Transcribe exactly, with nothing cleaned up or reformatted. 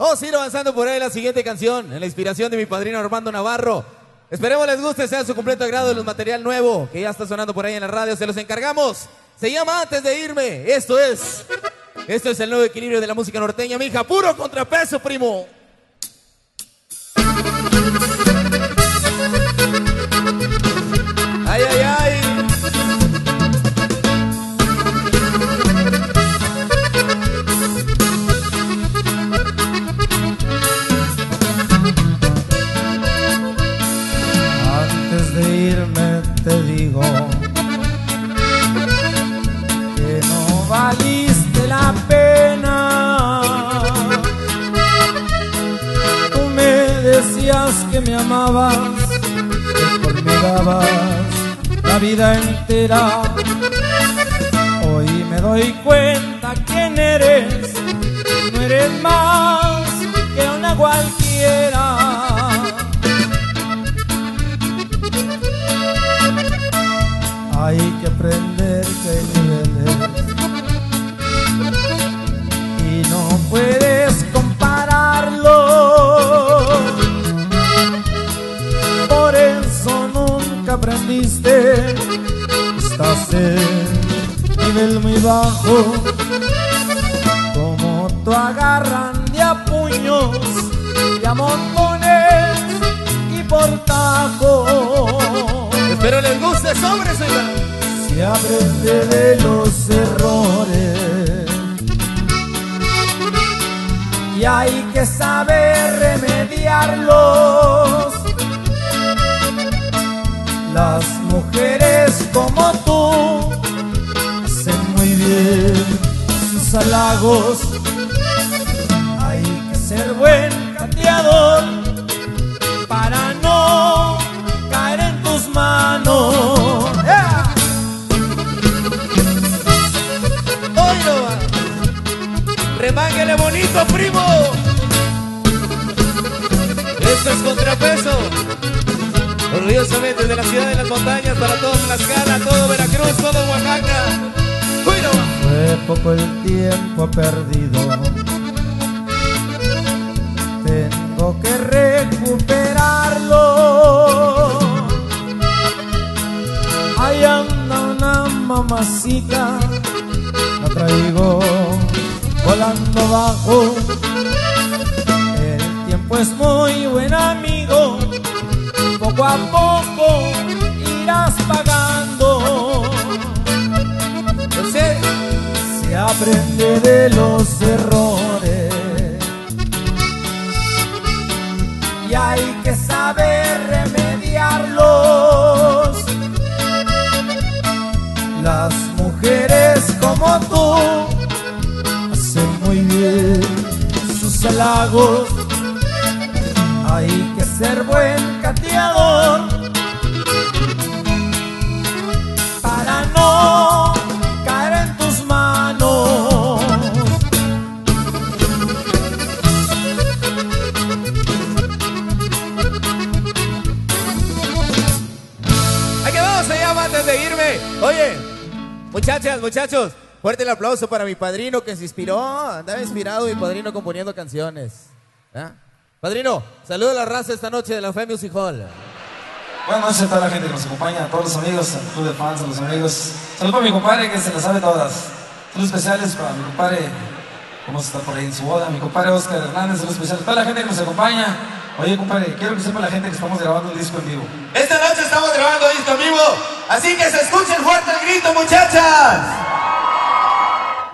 Vamos a ir avanzando por ahí la siguiente canción, en la inspiración de mi padrino Armando Navarro. Esperemos les guste, sea su completo agrado de los material nuevo que ya está sonando por ahí en la radio. Se los encargamos. Se llama Antes de Irme. Esto es, esto es el nuevo equilibrio de la música norteña, mija. Puro contrapeso, primo. Ay, ay, ay. Antes de irme te digo que no valiste la pena. Tú me decías que me amabas, que por mí dabas la vida entera. Hoy me doy cuenta quién eres, no eres más que una cualquiera. Hay que aprender que hay niveles y no puedes compararlo. Por eso nunca aprendiste. Estás en nivel muy bajo. Como tú agarran de a puños y a montones y por tajo. Espero les guste, sobre señor. Se aprende de los errores y hay que saber remediarlos. Las mujeres como tú hacen muy bien sus halagos. Hay que ser buen canteador para no caer en tus manos. ¡Yeah! ¡Oilo! ¡Remánguele bonito, primo! Esto es contrapeso. Orgullosamente de la ciudad de las montañas para todo Tlaxcala, todo Veracruz, todo Oaxaca. ¡Oilo! Fue poco el tiempo perdido. Tengo que recuperarlo. Ahí anda una mamacita, la traigo volando bajo. El tiempo es muy buen amigo, poco a poco irás pagando. Yo sé. Se aprende de los errores y hay que saber remediarlos. Las mujeres como tú hacen muy bien sus halagos. Hay que ser buen cateador para no caer en tus manos. Aquí vamos, se llama Antes de Irme. Oye, muchachas, muchachos, fuerte el aplauso para mi padrino que se inspiró. Andaba inspirado mi padrino componiendo canciones. ¿Ah? Padrino, saluda a la raza esta noche de la Fe Music Hall. Buenas noches a toda la gente que nos acompaña, a todos los amigos, al club de fans, a los amigos. Saludos para mi compadre que se las sabe todas. Saludos especiales para mi compadre, vamos a estar por ahí en su boda, mi compadre Oscar Hernández. Saludos especiales para la gente que nos acompaña. Oye, compadre, quiero que sepa la gente que estamos grabando un disco en vivo. Esta noche estamos grabando disco en vivo, así que se escuchen fuerte.